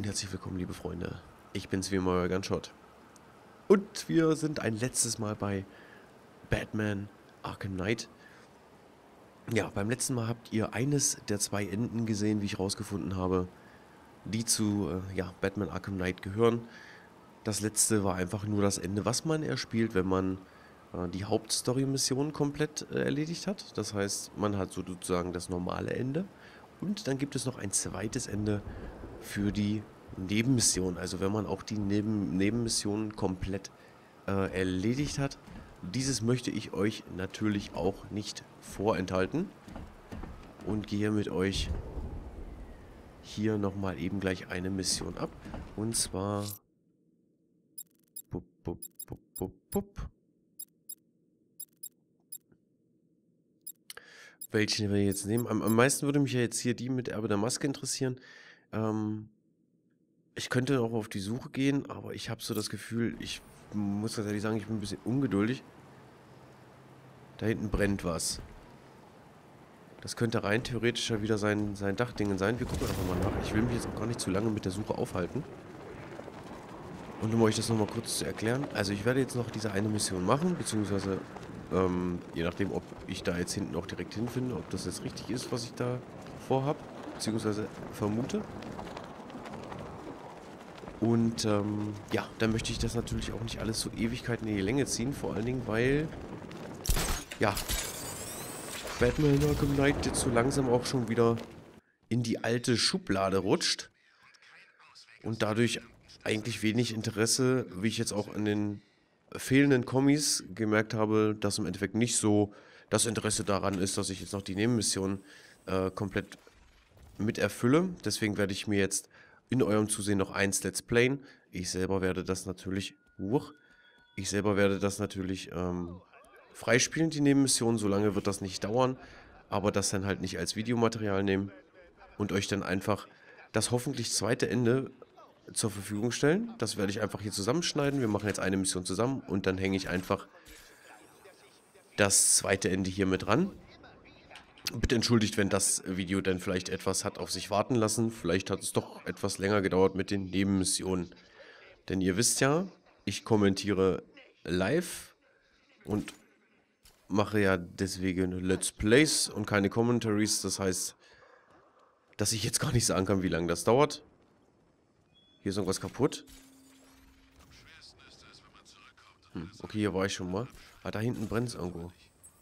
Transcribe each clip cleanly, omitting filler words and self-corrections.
herzlich willkommen, liebe Freunde. Ich bin's wie immer, euer Gunshot. Und wir sind ein letztes Mal bei Batman Arkham Knight. Ja, beim letzten Mal habt ihr eines der zwei Enden gesehen, wie ich rausgefunden habe, die zu Batman Arkham Knight gehören. Das letzte war einfach nur das Ende, was man erspielt, wenn man die Hauptstory-Mission komplett erledigt hat. Das heißt, man hat sozusagen das normale Ende. Und dann gibt es noch ein zweites Ende für die Nebenmission. Also wenn man auch die Nebenmissionen komplett erledigt hat. Dieses möchte ich euch natürlich auch nicht vorenthalten. Und gehe mit euch hier nochmal eben gleich eine Mission ab. Und zwar... Welchen wir jetzt nehmen. Am meisten würde mich ja jetzt hier die mit Erbe der Maske interessieren. Ich könnte auch auf die Suche gehen, aber ich habe so das Gefühl, ich muss ganz ehrlich sagen, ich bin ein bisschen ungeduldig. Da hinten brennt was. Das könnte rein theoretisch ja wieder sein Dachdingen sein. Wir gucken einfach mal nach. Ich will mich jetzt auch gar nicht zu lange mit der Suche aufhalten. Und um euch das nochmal kurz zu erklären. Also ich werde jetzt noch diese eine Mission machen, beziehungsweise je nachdem, ob ich da jetzt hinten auch direkt hinfinde, ob das jetzt richtig ist, was ich da vorhab, beziehungsweise vermute. Und ja, dann möchte ich das natürlich auch nicht alles so Ewigkeiten in die Länge ziehen, vor allen Dingen, weil, ja, Batman Arkham Knight jetzt so langsam auch schon wieder in die alte Schublade rutscht und dadurch eigentlich wenig Interesse, wie ich jetzt auch an den fehlenden Kommis gemerkt habe, dass im Endeffekt nicht so das Interesse daran ist, dass ich jetzt noch die Nebenmission komplett mit erfülle. Deswegen werde ich mir jetzt in eurem Zusehen noch eins Let's Playen. Ich selber werde das natürlich freispielen, die Nebenmission. So lange wird das nicht dauern, aber das dann halt nicht als Videomaterial nehmen und euch dann einfach das hoffentlich zweite Ende zur Verfügung stellen. Das werde ich einfach hier zusammenschneiden. Wir machen jetzt eine Mission zusammen und dann hänge ich einfach das zweite Ende hier mit dran. Bitte entschuldigt, wenn das Video dann vielleicht etwas hat auf sich warten lassen. Vielleicht hat es doch etwas länger gedauert mit den Nebenmissionen. Denn ihr wisst ja, ich kommentiere live und mache ja deswegen Let's Plays und keine Commentaries. Das heißt, dass ich jetzt gar nicht sagen kann, wie lange das dauert. Hier ist irgendwas kaputt. Okay, hier war ich schon mal. Ah, da hinten brennt es irgendwo.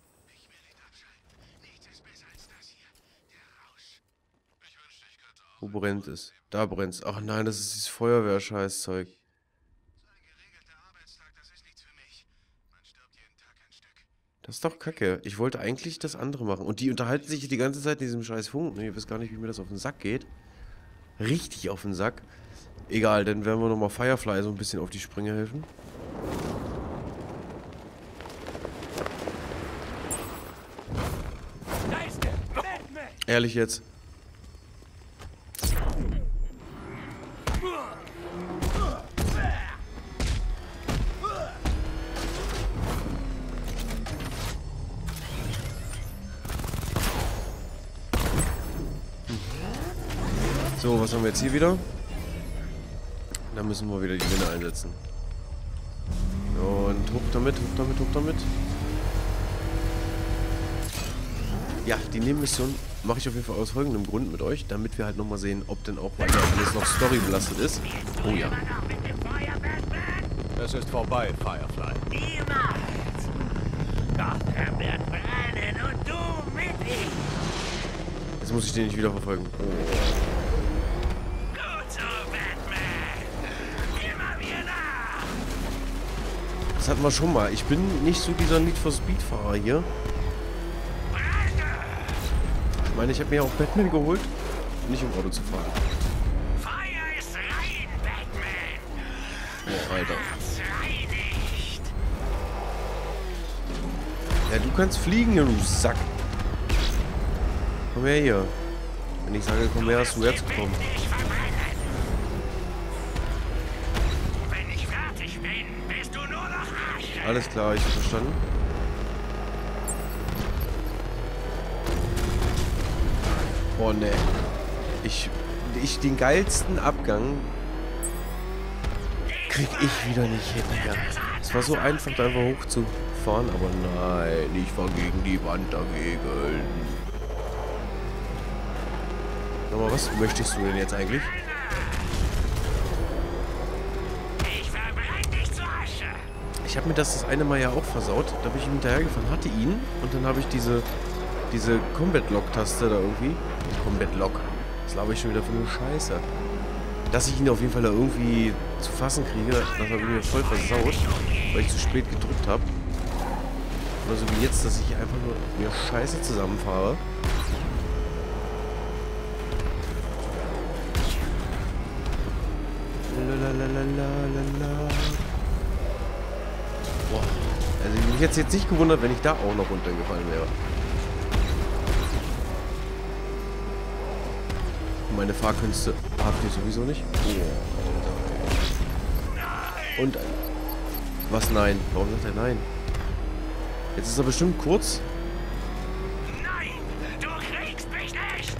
Wo brennt es? Da brennt es. Ach nein, das ist dieses Feuerwehr-Scheißzeug. Das ist doch kacke. Ich wollte eigentlich das andere machen. Und die unterhalten sich die ganze Zeit in diesem scheiß Funk. Ich weiß gar nicht, wie mir das auf den Sack geht. Richtig auf den Sack. Egal, dann werden wir nochmal Firefly so ein bisschen auf die Sprünge helfen. Ehrlich jetzt. So, was haben wir jetzt hier wieder? Da müssen wir wieder die Winde einsetzen. Und hoch damit, hoch damit, hoch damit. Ja, die Nebenmission mache ich auf jeden Fall aus folgendem Grund mit euch, damit wir halt nochmal sehen, ob denn auch weiter alles noch storybelastet ist. Oh ja. Es ist vorbei, Firefly. Niemals! Gotham wird brennen und du mit ihm! Jetzt muss ich den nicht wieder verfolgen. Oh. Das hatten wir schon mal. Ich bin nicht so dieser Need for Speed Fahrer hier. Ich meine, ich habe mir auch Batman geholt, nicht um Auto zu fahren. Feuer ist rein, Batman! Oh, Alter. Reinigt! Ja, du kannst fliegen, du Sack. Komm her hier. Wenn ich sage, komm her, hast du herzukommen. Wenn ich fertig bin, bist du nur noch Asche! Alles klar, ich hab verstanden. Oh ne. Den geilsten Abgang krieg ich wieder nicht hin. Ja. Es war so einfach, da einfach hochzufahren, aber nein, ich fahr gegen die Wand dagegen. Aber was möchtest du denn jetzt eigentlich? Ich verbrenne dich zu Asche. Ich habe mir das eine Mal ja auch versaut. Da bin ich ihm hinterhergefahren, hatte ihn und dann habe ich diese Combat-Lock-Taste da irgendwie. Combat-Lock. Das glaube ich schon wieder für eine Scheiße. Dass ich ihn auf jeden Fall da irgendwie zu fassen kriege, das habe ich mir voll versaut, weil ich zu spät gedrückt habe. Oder so wie jetzt, dass ich einfach nur mir Scheiße zusammenfahre. Lalalala. Boah. Also ich mich jetzt nicht gewundert, wenn ich da auch noch runtergefallen wäre. Meine Fahrkünste habt ihr sowieso nicht. Oh. Und was nein? Warum sagt er nein? Jetzt ist er bestimmt kurz. Nein, du kriegst mich nicht.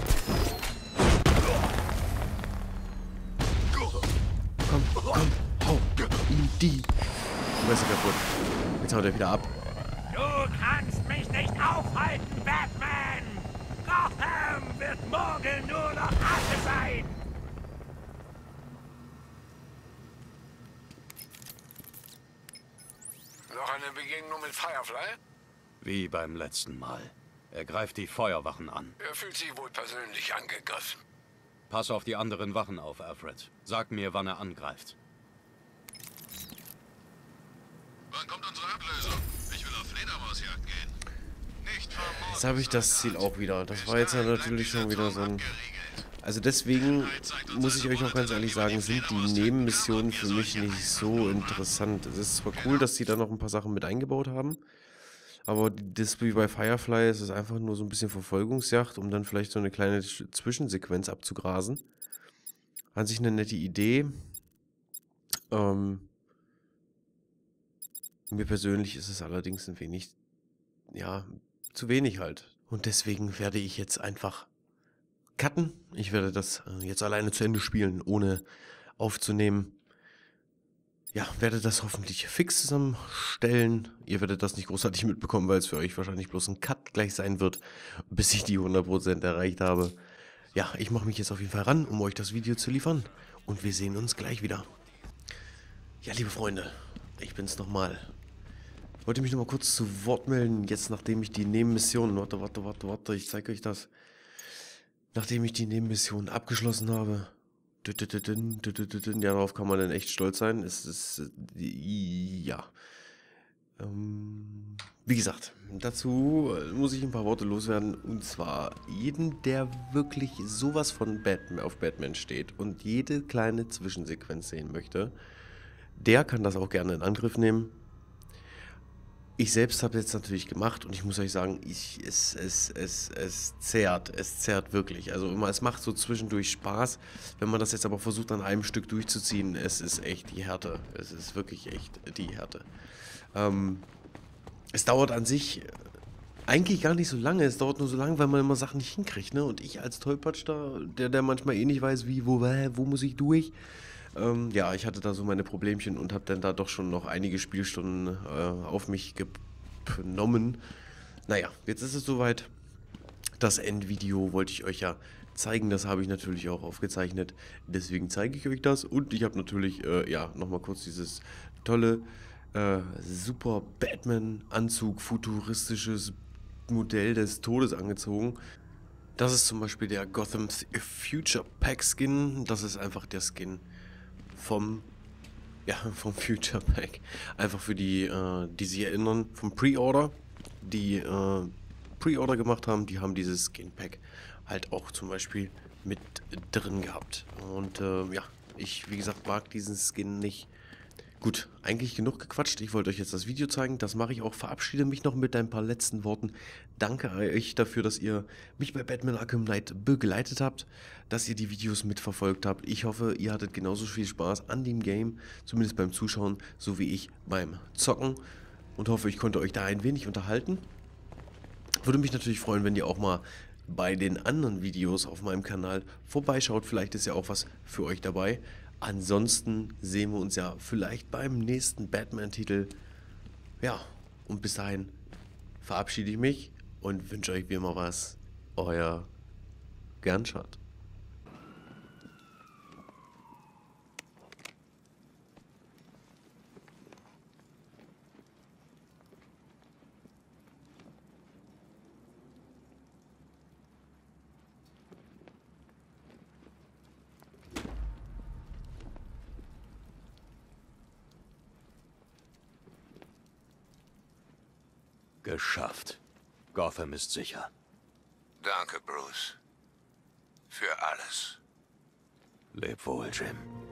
Komm, hau ihm die. Du bist kaputt. Jetzt haut er wieder ab. Du kannst mich nicht aufhalten, Batman. Gotham wird morgen nur noch Asche sein. Noch eine Begegnung mit Firefly? Wie beim letzten Mal. Er greift die Feuerwachen an. Er fühlt sich wohl persönlich angegriffen. Pass auf die anderen Wachen auf, Alfred. Sag mir, wann er angreift. Wann kommt unsere Ablösung? Ich will auf Fledermausjagd gehen. Nicht vermuten. Jetzt habe ich das Ziel auch wieder. Das war jetzt ja natürlich schon wieder so ein... Also deswegen muss ich euch auch ganz ehrlich sagen, sind die Nebenmissionen für mich nicht so interessant. Es ist zwar cool, dass die da noch ein paar Sachen mit eingebaut haben, aber das wie bei Firefly ist es einfach nur so ein bisschen Verfolgungsjagd, um dann vielleicht so eine kleine Zwischensequenz abzugrasen. An sich eine nette Idee. Mir persönlich ist es allerdings ein wenig, ja, zu wenig halt. Und deswegen werde ich jetzt einfach cutten. Ich werde das jetzt alleine zu Ende spielen, ohne aufzunehmen. Ja, werde das hoffentlich fix zusammenstellen. Ihr werdet das nicht großartig mitbekommen, weil es für euch wahrscheinlich bloß ein Cut gleich sein wird, bis ich die 100% erreicht habe. Ja, ich mache mich jetzt auf jeden Fall ran, um euch das Video zu liefern. Und wir sehen uns gleich wieder. Ja, liebe Freunde, ich bin's nochmal. Ich wollte mich nochmal kurz zu Wort melden, jetzt nachdem ich die Nebenmission... Warte, ich zeige euch das. Nachdem ich die Nebenmission abgeschlossen habe, ja, darauf kann man dann echt stolz sein. Es ist, ja. Wie gesagt, dazu muss ich ein paar Worte loswerden. Und zwar, jeden, der wirklich sowas von auf Batman steht und jede kleine Zwischensequenz sehen möchte, der kann das auch gerne in Angriff nehmen. Ich selbst habe jetzt natürlich gemacht und ich muss euch sagen, es zerrt wirklich. Also es macht so zwischendurch Spaß, wenn man das jetzt aber versucht an einem Stück durchzuziehen, es ist echt die Härte. Es ist wirklich echt die Härte. Es dauert an sich eigentlich gar nicht so lange, es dauert nur so lange, weil man immer Sachen nicht hinkriegt, ne? Und ich als Tollpatsch da, der manchmal eh nicht weiß, wie, wo muss ich durch? Ja, ich hatte da so meine Problemchen und habe dann da doch schon noch einige Spielstunden auf mich genommen. Naja, jetzt ist es soweit. Das Endvideo wollte ich euch ja zeigen, das habe ich natürlich auch aufgezeichnet. Deswegen zeige ich euch das und ich habe natürlich, ja, nochmal kurz dieses tolle, super Batman-Anzug, futuristisches Modell des Todes angezogen. Das ist zum Beispiel der Gotham Future Pack Skin. Das ist einfach der Skin vom Future Pack. Einfach für die, die sich erinnern, vom Pre-Order. Die Pre-Order gemacht haben, die haben dieses Skin Pack halt auch zum Beispiel mit drin gehabt. Und ja, ich, wie gesagt, mag diesen Skin nicht. Gut, eigentlich genug gequatscht. Ich wollte euch jetzt das Video zeigen. Das mache ich auch. Verabschiede mich noch mit ein paar letzten Worten. Danke euch dafür, dass ihr mich bei Batman Arkham Knight begleitet habt, dass ihr die Videos mitverfolgt habt. Ich hoffe, ihr hattet genauso viel Spaß an dem Game, zumindest beim Zuschauen, so wie ich beim Zocken. Und hoffe, ich konnte euch da ein wenig unterhalten. Würde mich natürlich freuen, wenn ihr auch mal bei den anderen Videos auf meinem Kanal vorbeischaut. Vielleicht ist ja auch was für euch dabei. Ansonsten sehen wir uns ja vielleicht beim nächsten Batman-Titel. Ja, und bis dahin verabschiede ich mich und wünsche euch wie immer was. Euer Gernschott. Geschafft. Gotham ist sicher. Danke, Bruce. Für alles. Leb wohl, Jim.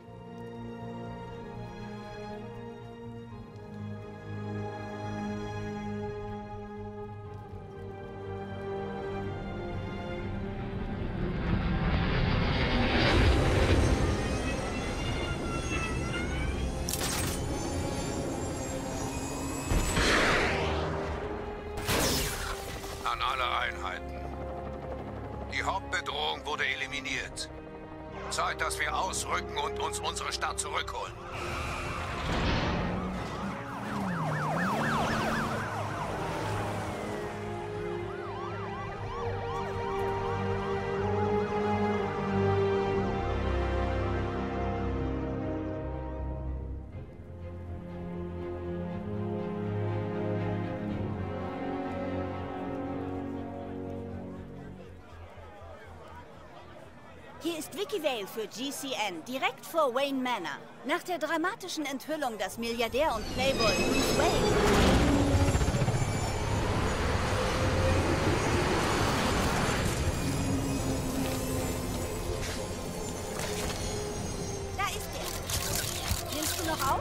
An alle Einheiten. Die Hauptbedrohung wurde eliminiert. Zeit, dass wir ausrücken und uns unsere Stadt zurückholen. Hier ist Vicky Vale für GCN, direkt vor Wayne Manor. Nach der dramatischen Enthüllung, dass Milliardär und Playboy Bruce Wayne... Da ist er. Nimmst du noch auf?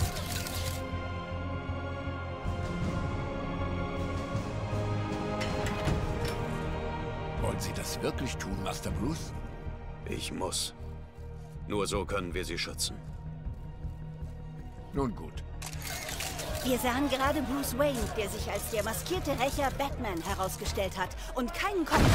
Wollen Sie das wirklich tun, Master Bruce? Ich muss. Nur so können wir sie schützen. Nun gut. Wir sahen gerade Bruce Wayne, der sich als der maskierte Rächer Batman herausgestellt hat und keinen Kopf.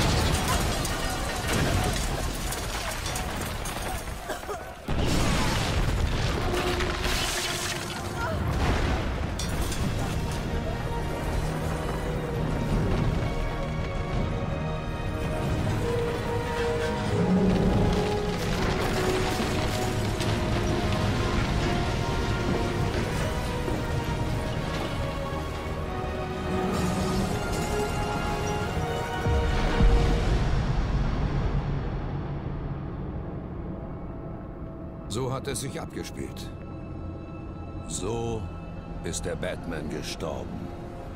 So hat es sich abgespielt. So ist der Batman gestorben.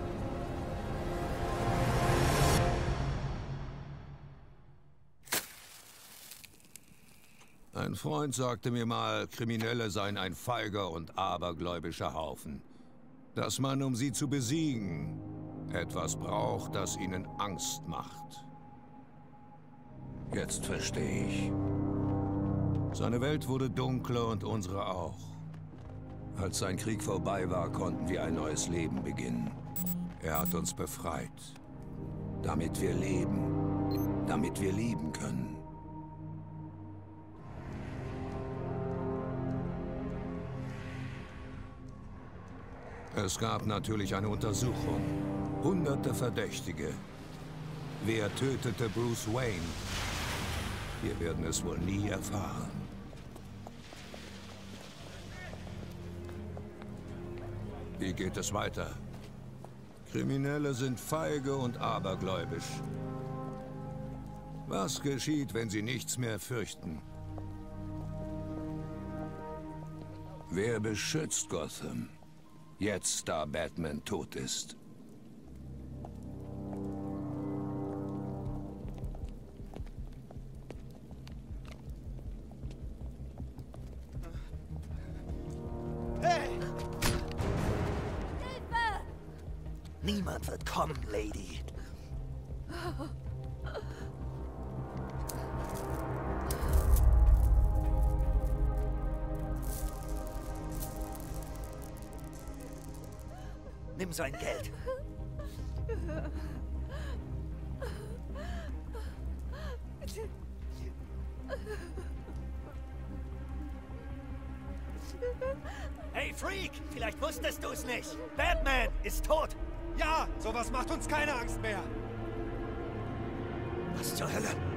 Ein Freund sagte mir mal, Kriminelle seien ein feiger und abergläubischer Haufen. Dass man, um sie zu besiegen, etwas braucht, das ihnen Angst macht. Jetzt verstehe ich. Seine Welt wurde dunkler und unsere auch. Als sein Krieg vorbei war, konnten wir ein neues Leben beginnen. Er hat uns befreit. Damit wir leben. Damit wir lieben können. Es gab natürlich eine Untersuchung. Hunderte Verdächtige. Wer tötete Bruce Wayne? Wir werden es wohl nie erfahren. Wie geht es weiter? Kriminelle sind feige und abergläubisch. Was geschieht, wenn sie nichts mehr fürchten? Wer beschützt Gotham? Jetzt, da Batman tot ist. Niemand wird kommen, Lady. Nimm sein Geld. Hey Freak, vielleicht wusstest du es nicht. Batman ist tot. Ja, sowas macht uns keine Angst mehr. Was zur Hölle?